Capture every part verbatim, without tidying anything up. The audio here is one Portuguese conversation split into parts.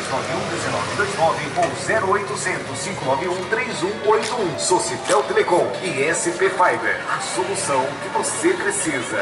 nove um um nove dois nove ou zero oitocentos, cinco nove um, três um oito um. Socitel Telecom e S P Fiber, a solução que você precisa.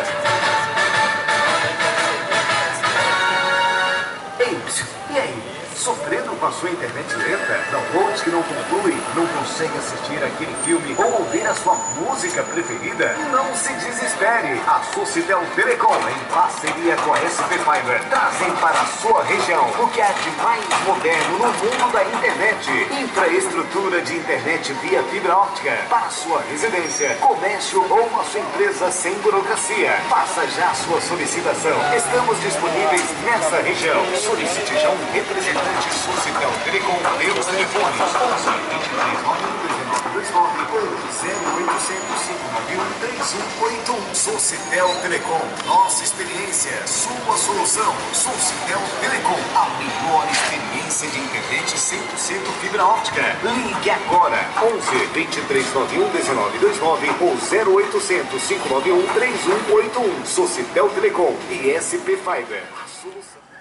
Ei, e aí? Sofrendo com a sua internet lenta? Downloads que não concluem? Não consegue assistir aquele filme ou ouvir a sua música preferida? Não se desespere! A Socitel Telecom, em parceria com a S P Fiber, trazem para a sua região o que há de mais moderno no mundo da internet. Infraestrutura de internet via fibra óptica para a sua residência, comércio ou a sua empresa sem burocracia. Faça já a sua solicitação. Estamos disponíveis nessa região. Solicite já um representante Socitel Telecom pelos telefones onze, vinte e três, nove um nove dois nove ou zero oitocentos, cinco nove um, três um oito um. Socitel Telecom, nossa experiência, sua solução. Socitel Telecom, a melhor experiência de internet cem por cento fibra óptica. Ligue agora, onze, vinte e três, nove um nove dois nove ou zero oitocentos, cinco nove um, três um oito um. Socitel Telecom e S P Fiber, a solução.